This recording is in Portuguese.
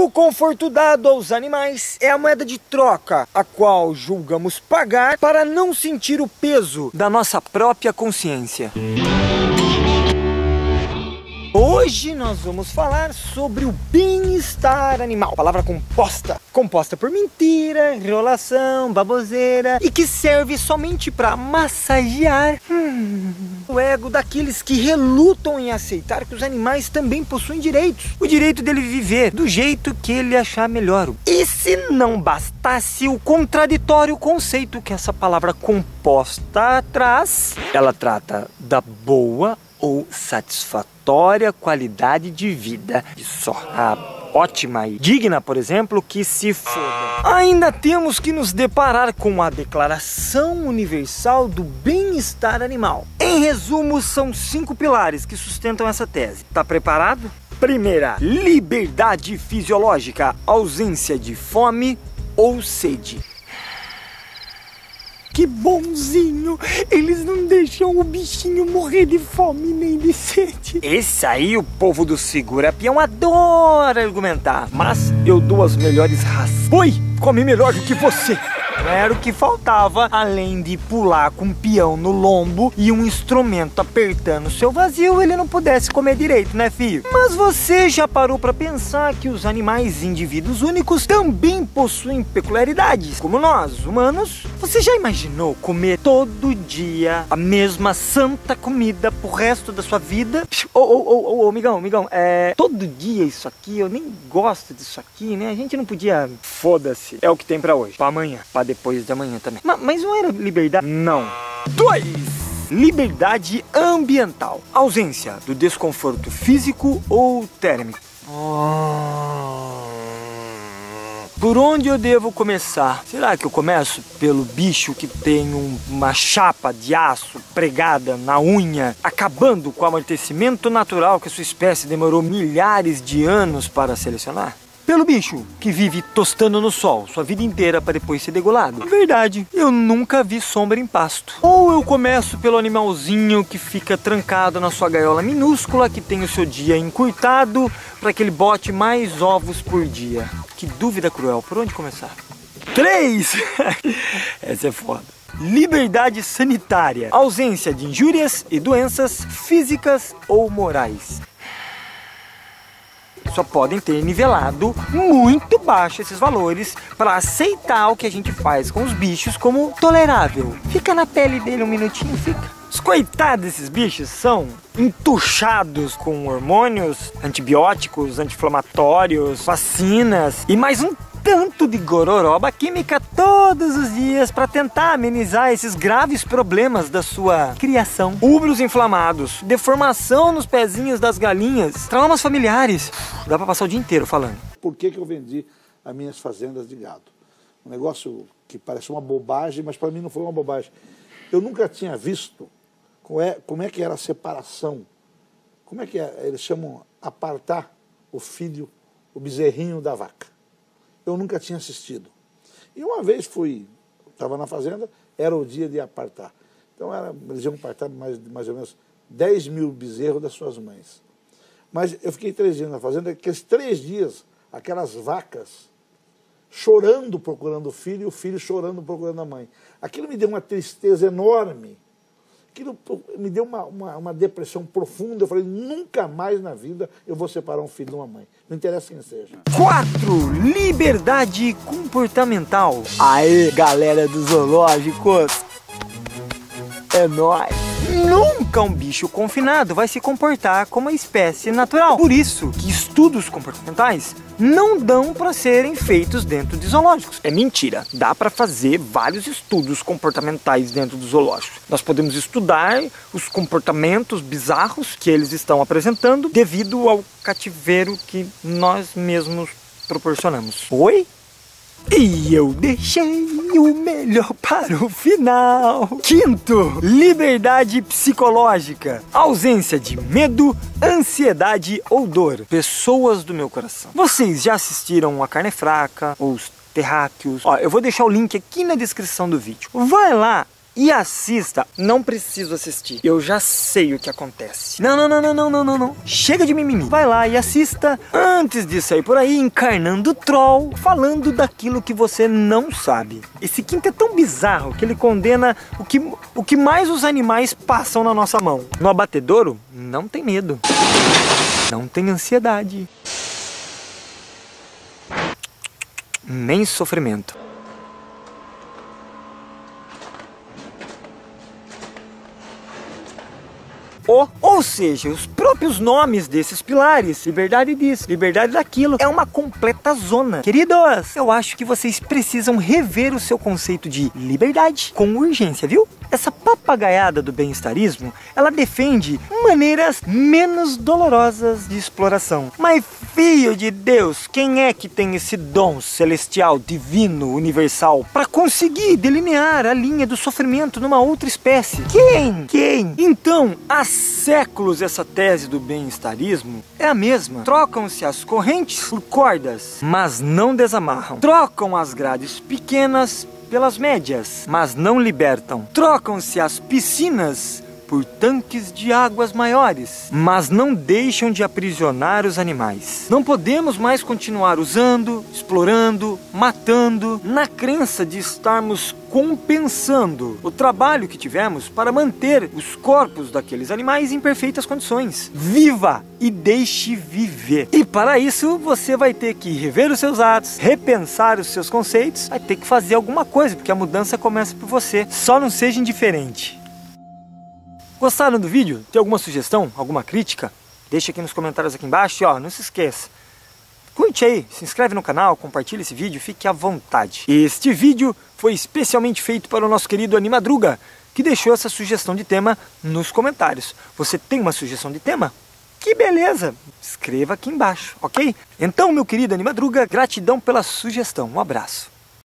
O conforto dado aos animais é a moeda de troca, a qual julgamos pagar para não sentir o peso da nossa própria consciência. Hoje nós vamos falar sobre o bem-estar animal. Palavra composta por mentira, enrolação, baboseira e que serve somente para massagear o ego daqueles que relutam em aceitar que os animais também possuem direitos. O direito dele viver do jeito que ele achar melhor. E se não bastasse o contraditório conceito que essa palavra composta traz, ela trata da boa ou satisfatória qualidade de vida. E só a ótima e digna, por exemplo, que se foda. Ainda temos que nos deparar com a Declaração Universal do Bem-Estar Animal. Em resumo, são 5 pilares que sustentam essa tese. Tá preparado? Primeira, liberdade fisiológica, ausência de fome ou sede. Que bonzinho! Eles não deixam o bichinho morrer de fome nem de sede. Esse aí o povo do segura-peão adora argumentar. Mas eu dou as melhores raças. Oi! Come melhor do que você! Era o que faltava, além de pular com um peão no lombo e um instrumento apertando seu vazio, ele não pudesse comer direito, né, filho? Mas você já parou para pensar que os animais indivíduos únicos também possuem peculiaridades, como nós, humanos? Você já imaginou comer todo dia a mesma santa comida pro resto da sua vida? Amigão, todo dia isso aqui, eu nem gosto disso aqui, né? A gente não podia... Foda-se, é o que tem pra hoje, pra amanhã, pra depois de amanhã também. Mas não era liberdade? Não. 2. Liberdade ambiental. Ausência do desconforto físico ou térmico. Por onde eu devo começar? Será que eu começo pelo bicho que tem uma chapa de aço pregada na unha, acabando com o amortecimento natural que a sua espécie demorou milhares de anos para selecionar? Pelo bicho que vive tostando no sol sua vida inteira para depois ser degolado? Verdade, eu nunca vi sombra em pasto. Ou eu começo pelo animalzinho que fica trancado na sua gaiola minúscula, que tem o seu dia encurtado para que ele bote mais ovos por dia. Que dúvida cruel, por onde começar? 3. Essa é foda. Liberdade sanitária. Ausência de injúrias e doenças físicas ou morais. Só podem ter nivelado muito baixo esses valores para aceitar o que a gente faz com os bichos como tolerável. Fica na pele dele um minutinho, fica. Os coitados desses bichos são entuchados com hormônios, antibióticos, anti-inflamatórios, vacinas e mais um tanto de gororoba química todos os dias para tentar amenizar esses graves problemas da sua criação. Úteros inflamados, deformação nos pezinhos das galinhas, traumas familiares. Dá para passar o dia inteiro falando. Por que eu vendi as minhas fazendas de gado? Um negócio que parece uma bobagem, mas para mim não foi uma bobagem. Eu nunca tinha visto como é que era a separação. Como é que é? Eles chamam apartar o filho, o bezerrinho da vaca. Eu nunca tinha assistido. E uma vez estava na fazenda, era o dia de apartar. Então eles iam apartar mais ou menos 10 mil bezerros das suas mães. Mas eu fiquei 3 dias na fazenda, aqueles 3 dias, aquelas vacas chorando procurando o filho e o filho chorando procurando a mãe. Aquilo me deu uma tristeza enorme. Aquilo me deu uma depressão profunda. Eu falei, nunca mais na vida eu vou separar um filho de uma mãe. Não interessa quem seja. 4. Liberdade comportamental. Aê, galera dos zoológicos. É nóis. Nunca um bicho confinado vai se comportar como a espécie natural. Por isso que estudos comportamentais não dão para serem feitos dentro de zoológicos. É mentira. Dá para fazer vários estudos comportamentais dentro dos zoológicos. Nós podemos estudar os comportamentos bizarros que eles estão apresentando devido ao cativeiro que nós mesmos proporcionamos. Oi? E eu deixei o melhor para o final. 5. Liberdade psicológica. Ausência de medo, ansiedade ou dor. Pessoas do meu coração. Vocês já assistiram A Carne é Fraca ou Os Terráqueos? Ó, eu vou deixar o link aqui na descrição do vídeo. Vai lá e assista. Não preciso assistir, eu já sei o que acontece. Não. Chega de mimimi. Vai lá e assista antes de sair por aí encarnando troll, falando daquilo que você não sabe. Esse quinto é tão bizarro que ele condena o que mais os animais passam na nossa mão. No abatedouro, não tem medo. Não tem ansiedade. Nem sofrimento. Ou seja, os próprios nomes desses pilares, liberdade disso, liberdade daquilo, é uma completa zona. Queridos, eu acho que vocês precisam rever o seu conceito de liberdade com urgência, viu? Essa papagaiada do bem-estarismo, ela defende maneiras menos dolorosas de exploração. Mas, filho de Deus, quem é que tem esse dom celestial, divino, universal, para conseguir delinear a linha do sofrimento numa outra espécie? Quem? Então, há séculos essa tese do bem-estarismo é a mesma. Trocam-se as correntes por cordas, mas não desamarram. Trocam as grades pequenas pelas médias, mas não libertam. Trocam-se as piscinas por tanques de águas maiores, mas não deixam de aprisionar os animais. Não podemos mais continuar usando, explorando, matando, na crença de estarmos compensando o trabalho que tivemos para manter os corpos daqueles animais em perfeitas condições. Viva e deixe viver. E para isso você vai ter que rever os seus atos, repensar os seus conceitos, vai ter que fazer alguma coisa, porque a mudança começa por você. Só não seja indiferente. Gostaram do vídeo? Tem alguma sugestão? Alguma crítica? Deixa aqui nos comentários aqui embaixo e ó, não se esqueça. Curte aí, se inscreve no canal, compartilha esse vídeo, fique à vontade. Este vídeo foi especialmente feito para o nosso querido Animadruga, que deixou essa sugestão de tema nos comentários. Você tem uma sugestão de tema? Que beleza! Escreva aqui embaixo, ok? Então, meu querido Animadruga, gratidão pela sugestão. Um abraço.